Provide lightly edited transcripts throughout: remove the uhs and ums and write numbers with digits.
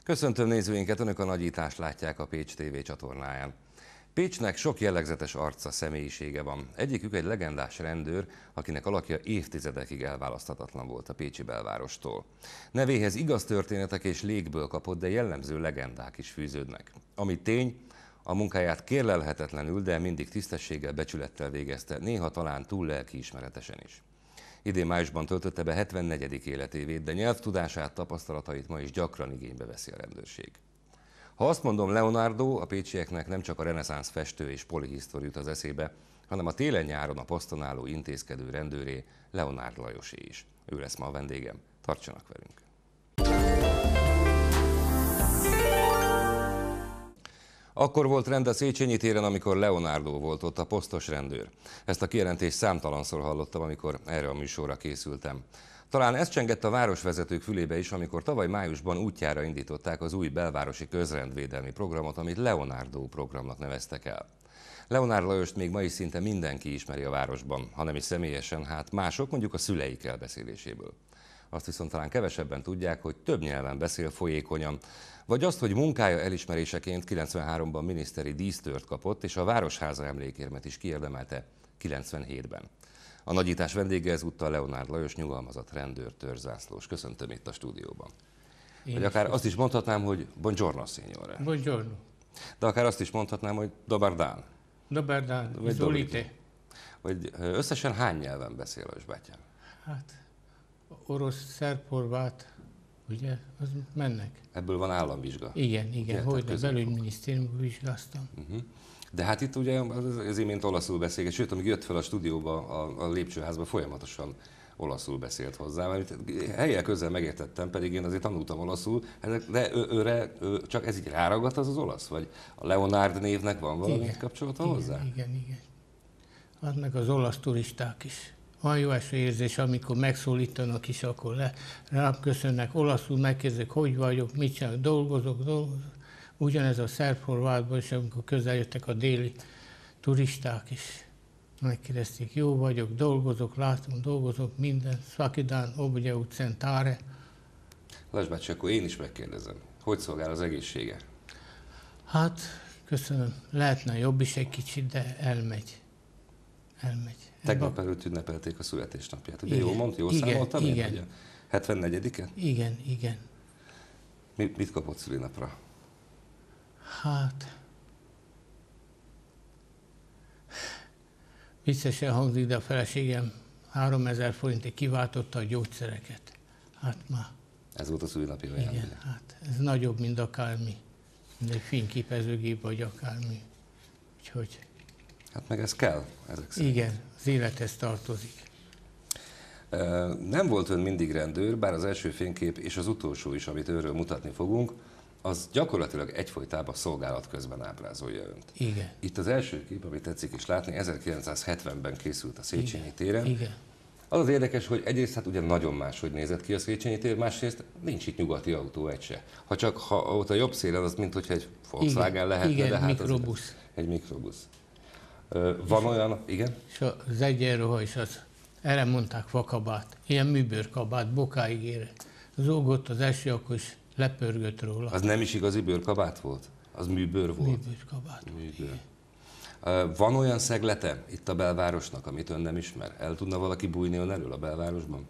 Köszöntöm nézőinket, Önök a nagyítást látják a Pécs TV csatornáján. Pécsnek sok jellegzetes arca, személyisége van. Egyikük egy legendás rendőr, akinek alakja évtizedekig elválaszthatatlan volt a pécsi belvárostól. Nevéhez igaz történetek és légből kapott, de jellemző legendák is fűződnek. Ami tény, a munkáját kérlelhetetlenül, de mindig tisztességgel, becsülettel végezte, néha talán túl lelkiismeretesen is. Idén májusban töltötte be 74. életévét, de nyelvtudását, tapasztalatait ma is gyakran igénybe veszi a rendőrség. Ha azt mondom Leonardo, a pécsieknek nem csak a reneszánsz festő és polihisztor jut az eszébe, hanem a télen-nyáron a poszton álló intézkedő rendőré, Leonárd Lajosé is. Ő lesz ma a vendégem. Tartsanak velünk! Akkor volt rend a Széchenyi téren, amikor Leonardo volt ott a posztos rendőr. Ezt a kijelentést számtalanszor hallottam, amikor erre a műsorra készültem. Talán ez csengett a városvezetők fülébe is, amikor tavaly májusban útjára indították az új belvárosi közrendvédelmi programot, amit Leonardo programnak neveztek el. Leonárd Lajost még ma is szinte mindenki ismeri a városban, ha nem is személyesen, hát mások, mondjuk a szüleik elbeszéléséből. Azt viszont talán kevesebben tudják, hogy több nyelven beszél folyékonyan, vagy azt, hogy munkája elismeréseként 93-ban miniszteri dísztört kapott, és a Városháza emlékérmet is kiérdemelte 97-ben. A nagyítás vendége ezúttal Leonárd Lajos, nyugalmazott rendőr, törzszászlós. Köszöntöm itt a stúdióban. Vagy akár azt is mondhatnám, hogy buongiorno, signore. Buongiorno. De akár azt is mondhatnám, hogy dobar dan. Dobar dan, Vagy izvolite. Vagy összesen hány nyelven beszél Lajos bátyám? Hát, orosz, szerb, horvát, ugye, az mennek. Ebből van államvizsga. Igen, hogy a belügyminisztériumban vizsgáztam. De hát itt ugye az imént olaszul beszélt, sőt, amíg jött fel a stúdióba, a lépcsőházba, folyamatosan olaszul beszélt hozzá. Amit helyel közel megértettem, pedig én azért tanultam olaszul, de ő csak ez így ráragadt az olasz? Vagy a Leonárd névnek van valami kapcsolata hozzá? Igen. Az meg az olasz turisták is. Olyan jó eső érzés, amikor megszólítanak is, akkor rám köszönnek, olaszul megkérdezik, hogy vagyok, mit csinálok, dolgozok. Ugyanez a szerb-horvátban is, amikor közel jöttek a déli turisták is. Megkérdezték, jó vagyok, dolgozok, látom, dolgozok, minden, szakidán, obugye úgy centáre. Lajos bácsi, akkor én is megkérdezem, hogy szolgál az egészsége? Hát, köszönöm, lehetne jobb is egy kicsit, de elmegy. Tegnap előtt ünnepelték a születésnapját, ugye jól mondta, jól számoltam én, hogy a 74-e? Igen. Mit kapott szülinapra? Hát, viccesen hangzik, de a feleségem 3000 forintig kiváltotta a gyógyszereket. Hát már. Ez volt a szülinapi ajándék. Igen, hát ez nagyobb, mint akármi. Mint egy fényképezőgép, vagy akármi. Úgyhogy. Hát meg ez kell, ezek szerint. Igen, az élethez tartozik. Nem volt ön mindig rendőr, bár az első fénykép és az utolsó is, amit őről mutatni fogunk, az gyakorlatilag egyfolytában szolgálat közben ábrázolja önt. Igen. Itt az első kép, amit tetszik is látni, 1970-ben készült a Széchenyi téren. Igen. Az az érdekes, hogy egyrészt hát ugye nagyon máshogy nézett ki a Széchenyi tér, másrészt nincs itt nyugati autó egy se. Ha ott a jobb szélen, az mint hogyha egy Volkswagen lehetne, igen, de hát mikrobusz. Egy mikrobusz. Van olyan, igen? És az egyenruha is az, erre mondták fakabát, ilyen műbőrkabát, bokáig ér. Zúgott az eső, akkor is lepörgött róla. Az nem is igazi bőrkabát volt? Az műbőr volt? Műbőrkabát. Műbőr. Van olyan szeglete itt a belvárosnak, amit ön nem ismer? El tudna valaki bújni ön elől a belvárosban?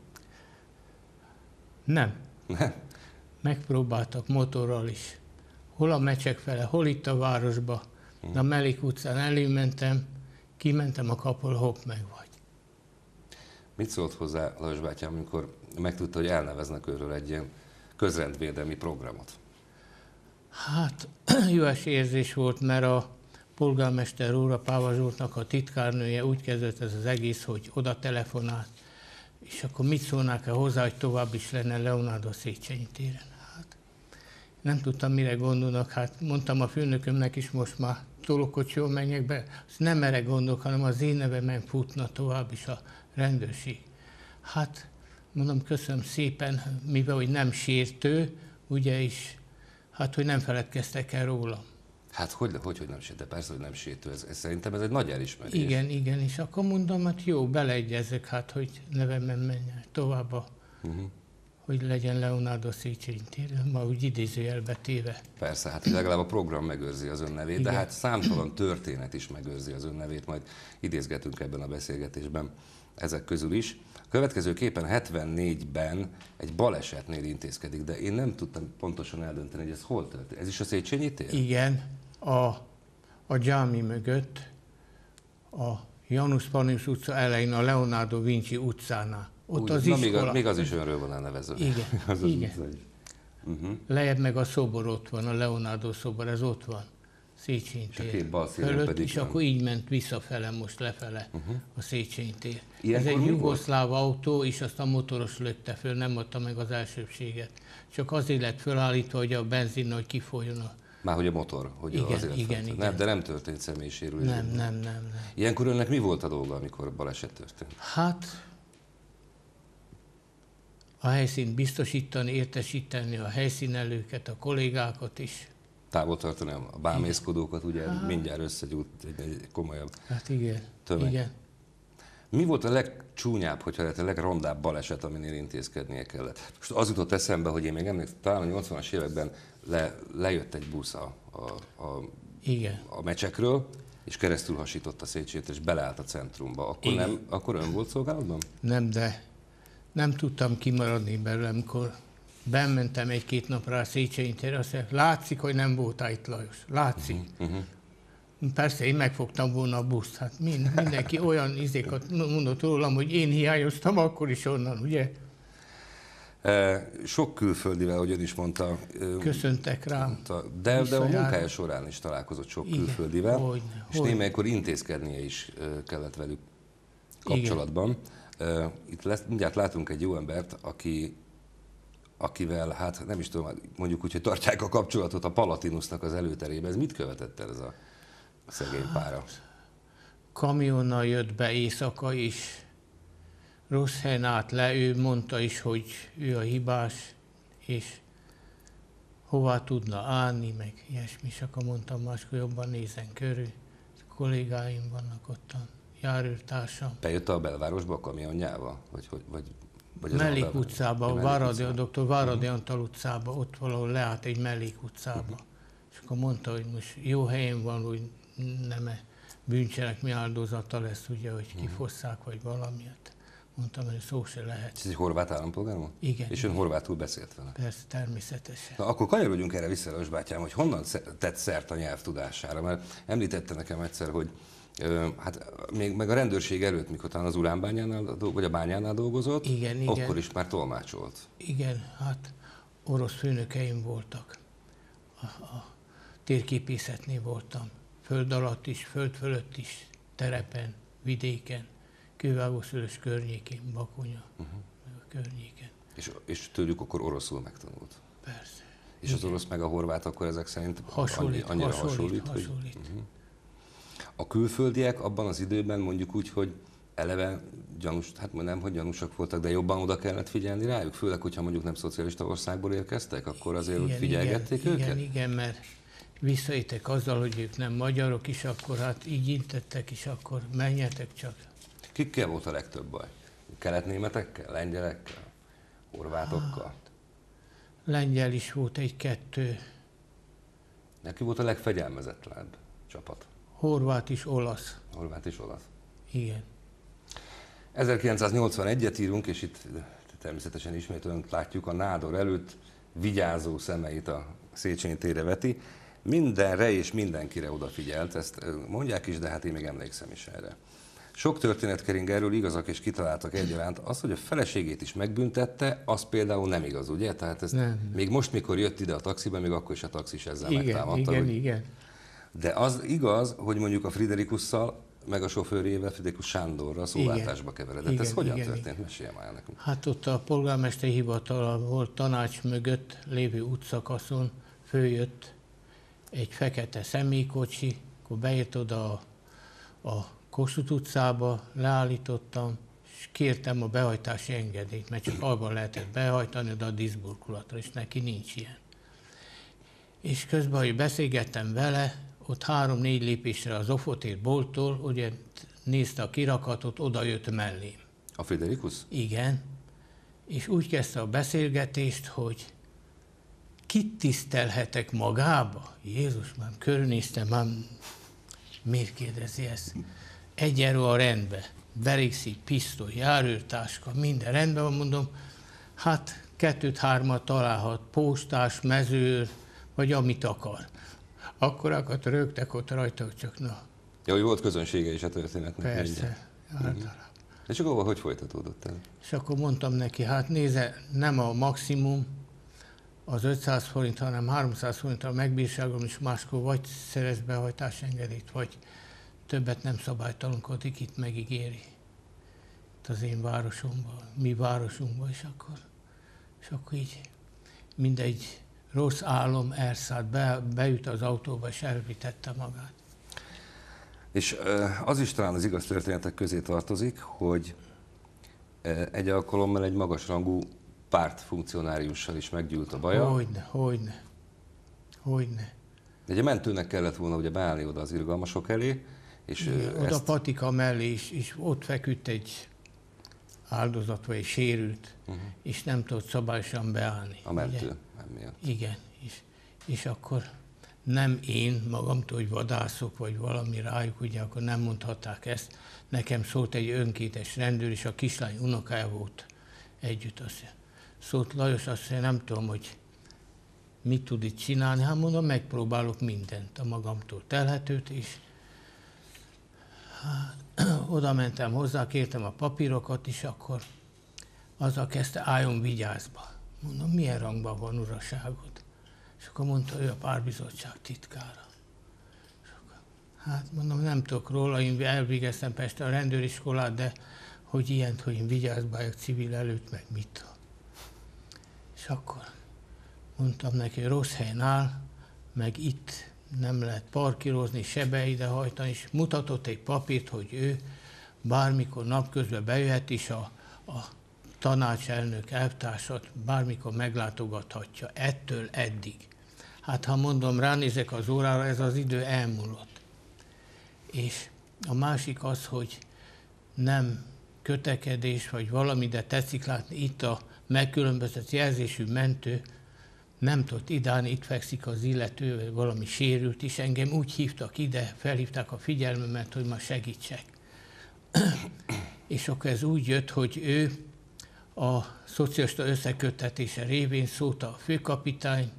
Nem. Nem? Megpróbáltak motorral is. Hol a Mecsek fele, hol itt a városba. A Melik utcán előmentem, kimentem a kapul, hopp, meg vagy. Mit szólt hozzá Lajos bátyám, amikor megtudta, hogy elneveznek őről egy ilyen közrendvédelmi programot? Hát, jó érzés volt, mert a polgármester úr, a Páva Zsoltnak a titkárnője úgy kezdett ez az egész, hogy oda telefonált, és akkor mit szólnák el hozzá, hogy tovább is lenne Leonardo Széchenyi téren. Hát, nem tudtam, mire gondolnak, hát mondtam a főnökömnek is, most már tolókocsival menjek be, azt nem erre gondolok, hanem az én nevemen futna tovább is a rendőrség. Hát, mondom, köszönöm szépen, mivel hogy nem sértő, ugye is, hát, hogy nem feledkeztek el rólam. Hát hogy nem sértő, persze, hogy nem sértő, szerintem ez egy nagy elismerés. Igen, és akkor mondom, hát jó, beleegyezek, hát, hogy nevemen menjen tovább, hogy legyen Leonardo Széchenyi tér, ma úgy idézőjelbe téve. Persze, hát legalább a program megőrzi az ön nevét, de Igen. hát számtalan történet is megőrzi az ön nevét, majd idézgetünk ebben a beszélgetésben ezek közül is. A következőképpen 74-ben egy balesetnél intézkedik, de én nem tudtam pontosan eldönteni, hogy ez hol történt. Ez is a Széchenyi tér? Igen, a Gyámi mögött, a Janus Pannonius utca elején, a Leonardo Vinci utcánál. Ott Úgy, az na, iskola. még az is önről van elnevezve. Igen, az igen. utca is. Lejjebb meg a szobor ott van, a Leonardo szobor, ez ott van. Széchenyi És a tér két bal szélen fölött, pedig és van. akkor így ment visszafele, most lefele a Széchenyi tér. Ilyenkor ez egy mi jugoszláv autó, és azt a motoros lökte föl, nem adta meg az elsőbséget. Csak azért lett fölállítva, hogy a benzin, hogy kifolyjon a... Már hogy a motor, hogy Igen, azért igen, feltett. igen. De nem történt személyisérülés. Nem. Ilyenkor önnek mi volt a dolga, amikor baleset történt? Hát a helyszínt biztosítani, értesíteni a helyszínelőket, a kollégákat is. Távol tartani a bámészkodókat, ugye mindjárt összegyújt egy komolyabb Hát igen, tömeg. igen. Mi volt a legcsúnyább, hogyha lehet a legrondább baleset, aminél intézkednie kellett? Most az jutott eszembe, hogy én még emlékszem, talán a 80-as években lejött egy busz Igen. a Mecsekről, és keresztül hasított a Széchenyit, és beleállt a centrumba. Akkor ön volt szolgálatban? Nem, de nem tudtam kimaradni belőle, amikor bementem egy-két napra a Széchenyi térre, azt mondja, látszik, hogy nem voltál itt, Lajos. Látszik. Persze, én megfogtam volna a buszt. Hát mindenki olyan izékat mondott rólam, hogy én hiányoztam akkor is onnan, ugye? Sok külföldivel, ahogy ön is mondta. Köszöntek rám. De a munkája során is találkozott sok külföldivel, hogyne. Némelykor intézkednie is kellett velük kapcsolatban. Itt mindjárt látunk egy jó embert, akivel, hát nem is tudom, mondjuk úgy, hogy tartják a kapcsolatot a Palatinusnak az előterébe. Ez mit követett el ez a szegény pára? Kamionnal jött be éjszaka is, rossz helyen állt le, ő mondta is, hogy ő a hibás, és hová tudna állni, meg ilyesmi, és akkor mondtam, máskor jobban nézzen körül. Kollégáim vannak ottan, járőrtársam. Bejött a belvárosba a kamionjával? Vagy Mellék utcába, dr. Váradi Antal utcába, ott valahol leállt egy mellék utcába. És akkor mondta, hogy most jó helyen van, hogy nem bűncselekmény áldozata lesz, ugye, hogy kifosszák, vagy valamiért. Mondtam, hogy szó se lehet. Ez egy horvát állampolgár volt? Igen. És ön horvátul beszélt vele? Persze, természetesen. Na, akkor kanyarodjunk erre vissza, Lajos bátyám, hogy honnan tett szert a nyelvtudására, mert említette nekem egyszer, hogy hát még meg a rendőrség előtt, mikor talán az uránbányánál, vagy a bányánál dolgozott, Igen. akkor is már tolmácsolt. Igen, hát orosz főnökeim voltak. A térképészetnél voltam. Föld alatt is, föld fölött is, terepen, vidéken, Kővágószörös környékén, Bakonya, meg a környéken. És tőlük akkor oroszul megtanult. Persze. És az orosz meg a horvát akkor ezek szerint annyira hasonlít. Hasonlít. Hogy, A külföldiek abban az időben mondjuk úgy, hogy eleve gyanús, hát nem, hogy gyanúsak voltak, de jobban oda kellett figyelni rájuk, főleg, hogyha mondjuk nem szocialista országból érkeztek, akkor azért úgy figyelgették őket? Igen, mert visszajöttek azzal, hogy ők nem magyarok is, akkor hát így intettek is, akkor menjetek csak. Kikkel volt a legtöbb baj? Keletnémetekkel, lengyelekkel, horvátokkal? Lengyel is volt egy-kettő. Neki volt a legfegyelmezetlebb csapat? Horvát is, olasz. Horvát és olasz. Igen. 1981-et írunk, és itt természetesen ismét önt látjuk a nádor előtt, vigyázó szemeit a Széchenyi térre veti. Mindenre és mindenkire odafigyelt, ezt mondják is, de hát én még emlékszem is erre. Sok történet kering erről, igazak és kitaláltak egyaránt. Az, hogy a feleségét is megbüntette, az például nem igaz, ugye? Tehát ezt nem. Még most, mikor jött ide a taxiba, még akkor is a taxis ezzel megtámadta. Igen. De az igaz, hogy mondjuk a Friderikusszal, meg a sofőrjével, Friderikus Sándorral szóváltásba keveredett. Ez hogyan történt? Mesélj már nekünk. Hát ott a polgármester hivatala volt, tanács mögött lévő útszakaszon följött egy fekete személykocsi, akkor beért oda a Kossuth utcába, leállítottam, és kértem a behajtási engedélyt, mert csak abban lehetett behajtani oda a diszburkolatra, és neki nincs ilyen. És közben, hogy beszélgettem vele, ott 3-4 lépésre az Ofotér bolttól, ugye nézte a kirakatot, oda jött mellém. A Friderikus? Igen. és úgy kezdte a beszélgetést, hogy kit tisztelhetek magába? Jézus, már körülnéztem, már miért kérdezi ezt? Egyenlő a rendbe, berégszik, pisztoly, járőrtáska, minden rendben van, mondom, hát 2-3 találhat, postás, mezőr, vagy amit akar. Akkorakat rögtek ott rajta, csak na. Ja, hogy volt közönsége is a történetnek. Persze. És akkor hogy folytatódott el? És akkor mondtam neki, hát nézze, nem a maximum, az 500 forint, hanem 300 forint a megbírságom, és máskor vagy szerez behajtásengedélyt, vagy többet nem szabálytalankodik, itt megígéri. Itt az én városomban, mi városunkban, és akkor így mindegy rossz álom elszállt, beült az autóba, és elvitette magát. És az is talán az igaz történetek közé tartozik, hogy egy alkalommal egy magasrangú pártfunkcionáriussal is meggyűlt a baja. Hogyne. De ugye mentőnek kellett volna ugye beállni oda az irgalmasok elé, és oda patika mellé is ott feküdt egy áldozat, vagy egy sérült, és nem tudott szabályosan beállni. A mentő miatt. Igen, és akkor nem én magamtól, hogy vadászok, vagy valami rájuk, ugye akkor nem mondhatták ezt. Nekem szólt egy önkéntes rendőr, és a kislány unokája volt együtt. Szólt Lajos, azt mondja, nem tudom, hogy mit tud itt csinálni. Hát mondom, megpróbálok mindent, a magamtól telhetőt, és oda mentem hozzá, kértem a papírokat, és akkor azzal kezdte, álljon vigyázba. Mondom, milyen rangban van uraságod? És akkor mondta, ő a pártbizottság titkára. Hát mondom, nem tudok róla, én elvégeztem Pesten a rendőriskolát, de hogy ilyent, hogy én vigyázba vagyok civil előtt, meg mit. És akkor mondtam neki, hogy rossz helyen áll, meg itt nem lehet parkírozni, se be ide hajtani, és mutatott egy papírt, hogy ő bármikor napközben bejöhet, és a tanácselnök elvtársat bármikor meglátogathatja, ettől eddig. Hát ha mondom, ránézek az órára, ez az idő elmúlott. És a másik az, hogy nem kötekedés, vagy valami, de tetszik látni, itt a megkülönböztetett jelzésű mentő nem tudott idállni, itt fekszik az illető, vagy valami sérült is. Engem úgy hívtak ide, felhívták a figyelmemet, hogy ma segítsek. És akkor ez úgy jött, hogy ő a szocialista összeköttetése révén szólt a főkapitánynak,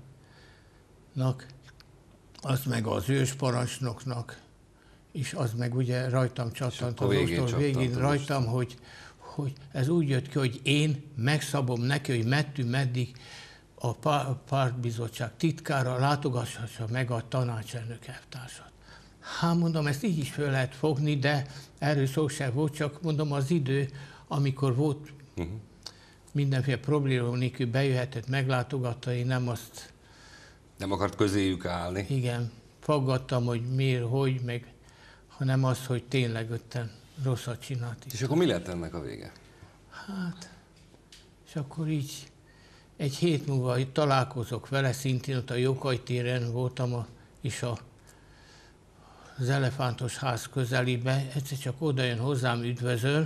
az meg az ősparancsnoknak, és az meg ugye rajtam csattant, az osztól végén rajtam, hogy ez úgy jött ki, hogy én megszabom neki, hogy meddig a pártbizottság titkára látogassa meg a tanácselnök elvtársat. Hát mondom, ezt így is föl lehet fogni, de erről szó sem volt, csak mondom, az idő, amikor volt mindenféle probléma nélkül bejöhetett, meglátogatta, én nem azt... Nem akart közéjük állni. Igen, faggattam, hogy miért, hogy, meg, hanem az, hogy tényleg ötten rosszat csinált. És akkor mi lett ennek a vége? Hát, és akkor így egy hét múlva találkozok vele, szintén ott a Jókai téren voltam, és az Elefántos ház közelébe, egyszer csak oda jön hozzám, üdvözöl,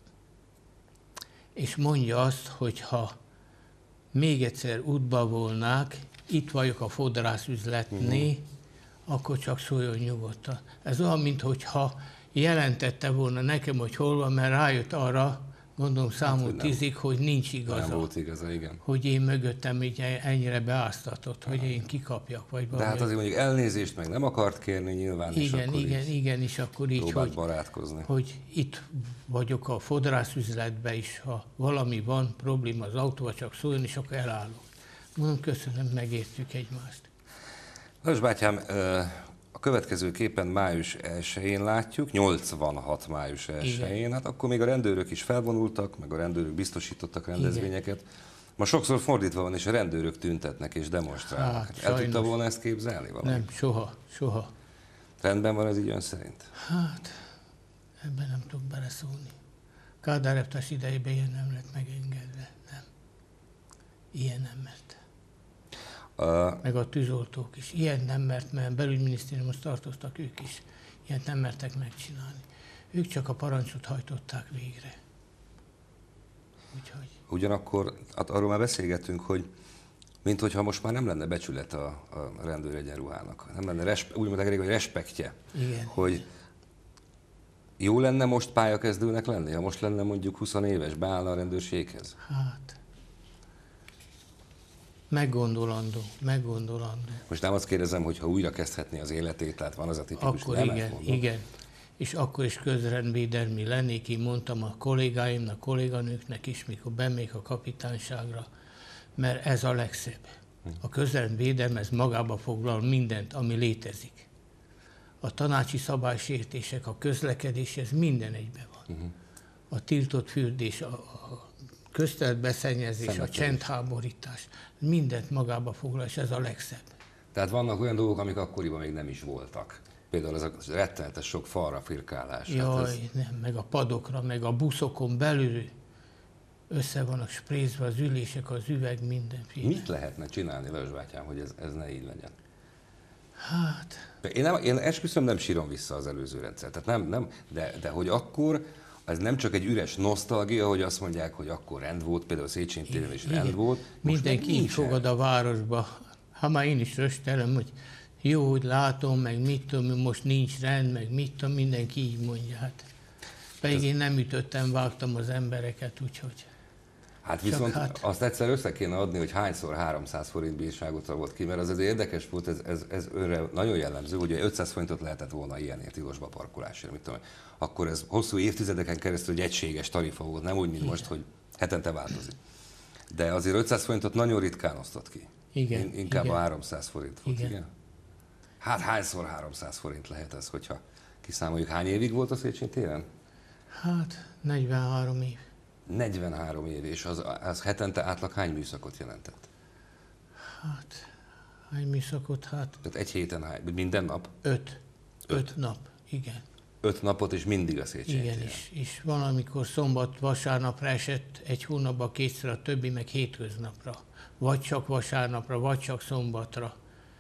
és mondja azt, hogy ha még egyszer útba volnák, itt vagyok a fodrászüzletnél, akkor csak szóljon nyugodtan. Ez olyan, mintha jelentette volna nekem, hogy hol van, mert rájött arra, mondom számot 10-ig, hogy nincs igaza. Nem volt igaza, igen. Hogy én mögöttem így ennyire beáztatott, hogy én kikapjak, vagy valami. De hát azért mondjuk elnézést meg nem akart kérni nyilván, Igen, és akkor így, hogy itt vagyok a fodrászüzletben is, ha valami van, probléma az autóval, csak szóljon, és akkor elállok. Mondom, köszönöm, megértjük egymást. Lajos bátyám, a következő képen május 1-én látjuk, 86 május 1-én, hát akkor még a rendőrök is felvonultak, meg a rendőrök biztosítottak rendezvényeket. Ma sokszor fordítva van, és a rendőrök tüntetnek és demonstrálnak. Hát, el tudta volna ezt képzelni valami? Nem, soha. Rendben van ez így ön szerint? Hát, ebben nem tudok beleszólni. Kádár elvtárs idejében ilyen nem lett megengedve, nem. Ilyen nem mert. Meg a tűzoltók is. Ilyen nem mert belügyminisztériumhoz tartoztak ők is. Ilyet nem mertek megcsinálni. Ők csak a parancsot hajtották végre. Úgyhogy. Ugyanakkor arról már beszélgettünk, hogy minthogyha most már nem lenne becsület a rendőr egyenruhának. Nem lenne, úgy mondták rég, hogy respektje. Igen. Hogy jó lenne most pályakezdőnek lenni, ha most lenne mondjuk 20 éves, beállna a rendőrséghez? Hát, meggondolandó. Most nem azt kérdezem, hogy ha újra kezdhetné az életét, tehát van az a tipikus Akkor igen. És akkor is közrendvédelmi lennék, én mondtam a kollégáimnak, kolléganőknek is, mikor bemék a kapitányságra, mert ez a legszebb. A közrendvédelem ez magába foglal mindent, ami létezik. A tanácsi szabálysértések, a közlekedés, ez minden egyben van. A tiltott fürdés, a közterületbeszennyezés, a csendháborítás, mindent magába foglal, és ez a legszebb. Tehát vannak olyan dolgok, amik akkoriban még nem is voltak. Például ez a rettenetes sok falra firkálás. Jaj, hát ez... nem, meg a padokra, meg a buszokon belül össze vannak sprézve az ülések, az üveg, mindenféle. Mit lehetne csinálni, Lajos bátyám, hogy ez ne így legyen? Hát... Én esküszöm, nem sírom vissza az előző rendszert. Tehát nem, de hogy akkor, ez nem csak egy üres nosztalgia, hogy azt mondják, hogy akkor rend volt, például Széchenyi téren is rend volt. Mindenki így fogad a városba. Ha már én is röstelem, hogy jó, hogy látom, meg mit tudom, most nincs rend, meg mit tudom, mindenki így mondja. Hát. Pedig én nem ütöttem, vágtam az embereket, úgyhogy... Hát viszont azt egyszer össze kéne adni, hogy hányszor 300 forint bírságot volt ki, mert az azért érdekes volt, ez önre nagyon jellemző, hogy 500 forintot lehetett volna ilyenért tilosba parkolásért, mit tudom. Akkor ez hosszú évtizedeken keresztül egy egységes tarifa volt, nem úgy, mint most, hogy hetente változik. De azért 500 forintot nagyon ritkán osztott ki. Igen. Inkább igen. a 300 forint volt, igen. Hát hányszor 300 forint lehet ez, hogyha kiszámoljuk. Hány évig volt a Széchenyi téren? Hát 43 év. 43 év, és az hetente átlag hány műszakot jelentett? Hát, hány műszakot? Hát... Tehát egy héten hány? Minden nap? 5 nap, igen. 5 napot, és mindig a Széchenyi Igen, téren. és valamikor szombat, vasárnapra esett, egy hónapban kétszer, a többi meg hétköznapra. Vagy csak vasárnapra, vagy csak szombatra.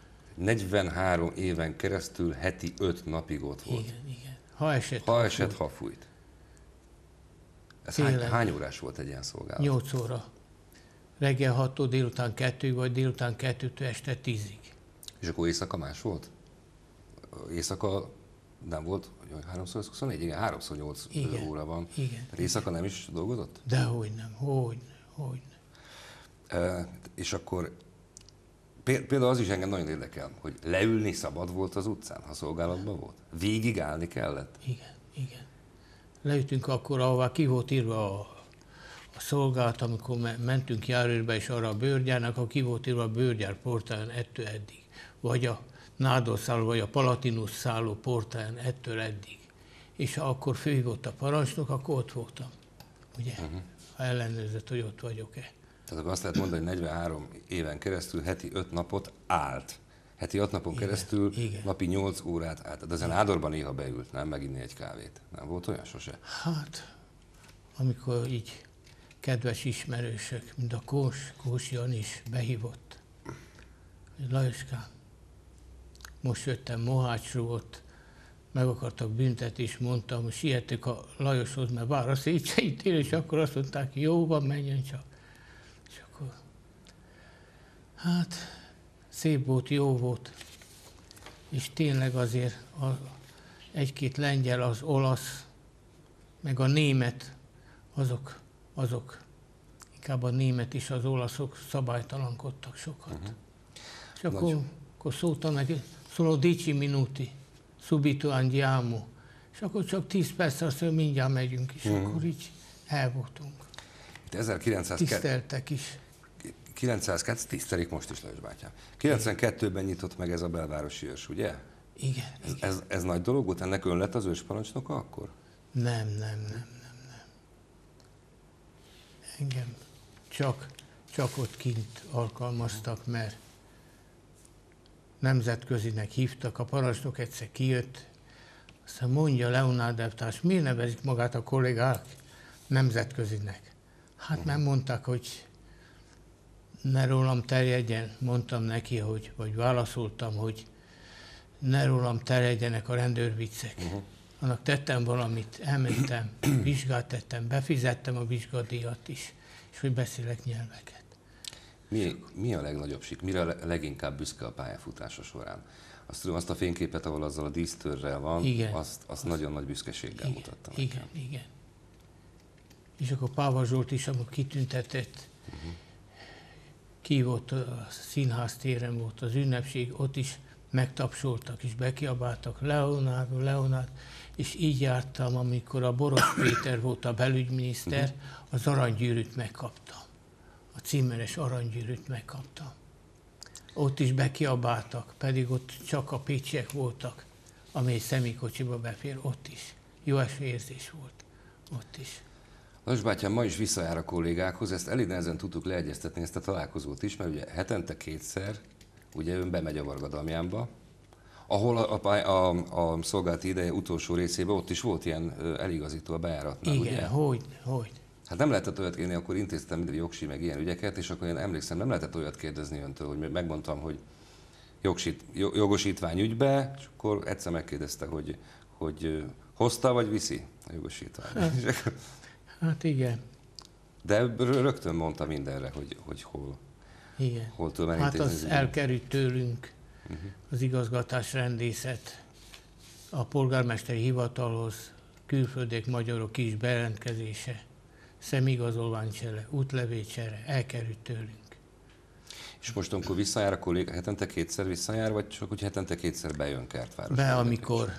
43 éven keresztül heti 5 napig ott volt. Igen. Ha esett, Ha fújt. Ez hány órás volt egy ilyen szolgálat? 8 óra. Reggel 6-tól délután 2-ig, vagy délután 2-től este 10-ig. És akkor éjszaka más volt? Éjszaka nem volt, 3x24? Igen, 3x8 óra van. Igen. Éjszaka nem is dolgozott? Dehogy nem. És akkor például az is engem nagyon érdekel, hogy leülni szabad volt az utcán, ha szolgálatban volt? Végig állni kellett? Igen. Leütünk akkor, ahová ki volt írva a szolgálat, amikor mentünk járőrbe, és arra a bőrgyárnak, akkor ki volt írva a bőrgyár portáján ettől eddig. Vagy a Nádor szálló, vagy a Palatinus szálló portáján ettől eddig. És ha akkor főhívott a parancsnok, akkor ott voltam. Ugye? Ha ellenőrzött, hogy ott vagyok-e. Tehát akkor azt lehet mondani, hogy 43 éven keresztül heti 5 napot állt. Heti 6 napon keresztül napi 8 órát állt. De ezen Nádorban néha beült, nem? Meginni egy kávét. Nem volt olyan sose? Hát, amikor így kedves ismerősök, mint a Kós Jan is behívott. Lajoskám, most jöttem Mohácsról, ott meg akartak büntetni, és mondtam, hogy siettük a Lajoshoz, mert vár a Széchenyi téren, és akkor azt mondták, jó van, menjen csak. És akkor, hát, szép volt, jó volt, és tényleg azért egy-két lengyel, az olasz, meg a német, azok, inkább a német és az olaszok szabálytalankodtak sokat. És akkor szóltam neki, solo 10 minuti, subito andiamo. És akkor csak 10 perc, azt mondja, mindjárt megyünk, és akkor így el voltunk. Tiszteltek is. 902, tisztelik most is, Lajos bátyám. 92-ben nyitott meg ez a belvárosi őrs, ugye? Igen. Ez nagy dolog volt? Ennek ön lett az ősparancsnoka akkor? Nem. Engem csak ott kint alkalmaztak, mert nemzetközinek hívtak, a parancsnok egyszer kijött, aztán mondja Leonárd elvtárs, miért nevezik magát a kollégák nemzetközinek? Hát mert mondták, hogy ne rólam terjedjen, mondtam neki, vagy válaszoltam, hogy ne rólam terjedjenek a rendőrviccek. Annak tettem valamit, elmentem, vizsgát tettem, befizettem a vizsgadíjat is. és hogy beszélek nyelveket. Mi a legnagyobb sik? Mire leginkább büszke a pályafutása során? Azt tudom, azt a fényképet, ahol azzal a dísztörrel van, Igen, azt nagyon nagy büszkeséggel mutatta nekem. Igen. És akkor Páva Zsolt is, amikor kitüntetett, ki volt a színház téren, volt az ünnepség, ott is megtapsoltak és bekiabáltak, Leonardo, Leonardo, és így jártam, amikor a Boros Péter volt a belügyminiszter, az aranygyűrűt megkaptam. A címeres aranygyűrűt megkaptam. Ott is bekiabáltak, pedig ott csak a pécsiek voltak, amely személykocsiba befér, ott is. Jó eső érzés volt, ott is. Lajos bátyám ma is visszajár a kollégákhoz, ezt elég nehezen tudtuk leegyeztetni, ezt a találkozót is, mert ugye hetente kétszer, ugye ön bemegy a Varga-Damjánba, ahol a szolgálati ideje utolsó részében ott is volt ilyen eligazító a bejáratnál, igen, ugye? hogy. Hát nem lehetett olyat kérni, akkor intéztem mindig jogsi, meg ilyen ügyeket, és akkor én emlékszem, nem lehetett olyat kérdezni öntől, hogy megmondtam, hogy jogosítvány ügybe, és akkor egyszer megkérdezte, hogy hozta vagy viszi a jogosítványt. Hát igen. De rögtön mondta mindenre, hogy hol. Igen. Hol tudom hát elintézni az az elkerült tőlünk az igazgatás rendészet a polgármesteri hivatalhoz, külföldiek, magyarok is bejelentkezése, személyigazolványcsere, útlevélcsere, elkerült tőlünk. És most, amikor visszajár a kolléga, hetente kétszer visszajár, vagy csak úgy hetente kétszer bejön Kertvárosba? Amikor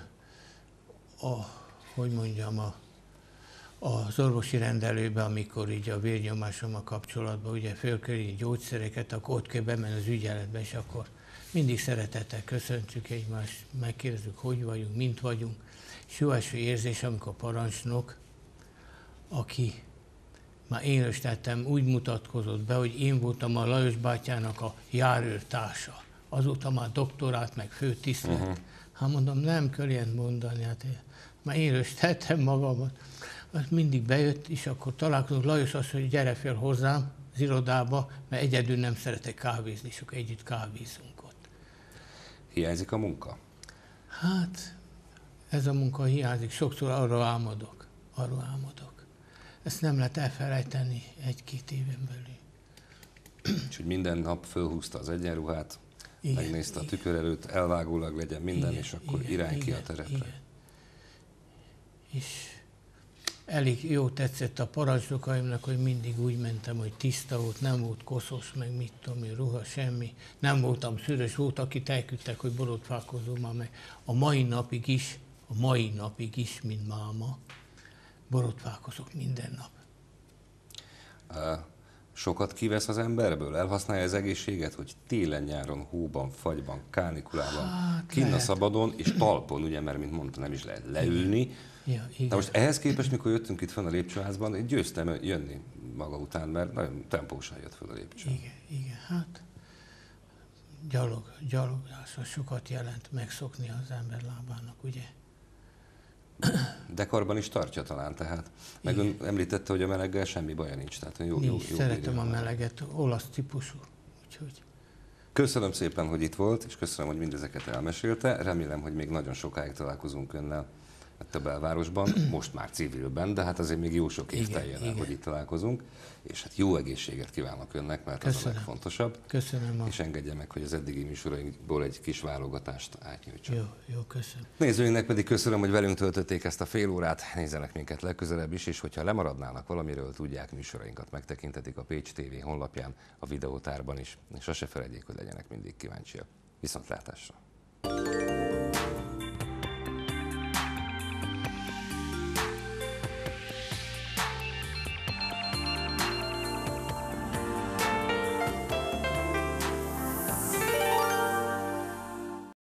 az orvosi rendelőbe, amikor így a vérnyomásommal kapcsolatban ugye fölkerül gyógyszereket, akkor ott kell bemenni az ügyeletbe, és akkor mindig szeretettel köszöntjük egymást, megkérdezzük, hogy vagyunk, mint vagyunk. És jó eső érzés, amikor a parancsnok, aki már én is tettem, úgy mutatkozott be, hogy én voltam a Lajos bátyának a járőrtársa. Azóta már doktorát, meg főtiszt lett. Hát mondom, nem kell ilyen mondani, hát már én is tettem magamat. Az mindig bejött, és akkor találkozunk, Lajos azt, hogy gyere fel hozzám az irodába, mert egyedül nem szeretek kávézni, és akkor együtt kávézunk ott. Hiányzik a munka? Hát, ez a munka hiányzik, sokszor arra álmodok. Ezt nem lehet elfelejteni egy-két éven belül. És hogy minden nap fölhúzta az egyenruhát, Igen, megnézte a tükör előtt, elvágólag legyen minden, és akkor irány ki a terepre. Igen. És elég jó tetszett a parancsnokaimnak, hogy mindig úgy mentem, hogy tiszta volt, nem volt koszos, meg mit tudom én, ruha, semmi. Nem voltam szűrös, volt, akit elküldtek, hogy borotválkozom már meg. A mai napig is, mint máma, borotválkozok minden nap. Sokat kivesz az emberből? Elhasználja az egészséget, hogy télen, nyáron, hóban, fagyban, kánikulában, kinn a szabadon és talpon, ugye, mert mint mondta, nem is lehet leülni. Igen. Na most ehhez képest, mikor jöttünk itt fönn a lépcsőházban, én győztem jönni maga után, mert nagyon tempósan jött föl a lépcső. Igen, hát gyalogás az sokat jelent megszokni az ember lábának, ugye? De karban is tartja talán, tehát. Meg ön említette, hogy a meleggel semmi baja nincs. Tehát jó szeretem a meleget, olasz típusú, úgyhogy. Köszönöm szépen, hogy itt volt, és köszönöm, hogy mindezeket elmesélte. Remélem, hogy még nagyon sokáig találkozunk önnel itt a belvárosban, most már civilben, de hát azért még jó sok év teljen el, hogy itt találkozunk. És hát jó egészséget kívánok önnek, mert az a legfontosabb. Köszönöm. És engedje meg, hogy az eddigi műsorainkból egy kis válogatást átnyújtsam. Jó, köszönöm. Nézőinknek pedig köszönöm, hogy velünk töltötték ezt a fél órát. Nézzenek minket legközelebb is, és hogyha lemaradnának valamiről, tudják, műsorainkat megtekintetik a Pécs TV honlapján, a videótárban is. És azt se felejtjék, hogy legyenek mindig kíváncsiak. Viszontlátásra!